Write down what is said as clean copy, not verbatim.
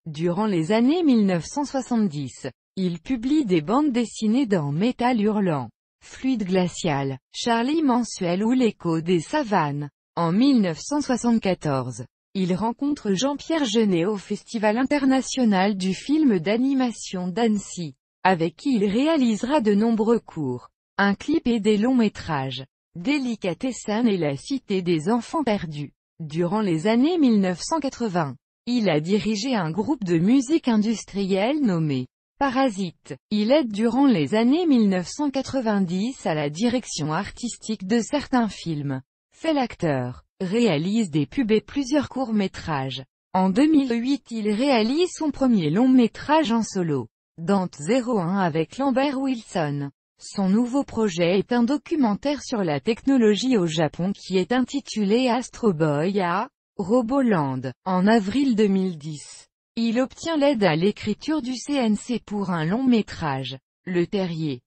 Durant les années 1970, il publie des bandes dessinées dans Métal Hurlant, Fluide Glacial, Charlie Mensuel ou L'écho des savanes. En 1974, il rencontre Jean-Pierre Jeunet au Festival international du film d'animation d'Annecy, avec qui il réalisera de nombreux courts, un clip et des longs métrages. Délicatessen et la Cité des enfants perdus. Durant les années 1980, il a dirigé un groupe de musique industrielle nommé Parasite. Il aide durant les années 1990 à la direction artistique de certains films, fait l'acteur, réalise des pubs et plusieurs courts-métrages. En 2008 il réalise son premier long-métrage en solo, Dante 01 avec Lambert Wilson. Son nouveau projet est un documentaire sur la technologie au Japon qui est intitulé Astro Boy à Roboland. En avril 2010, il obtient l'aide à l'écriture du CNC pour un long métrage, Le Terrier.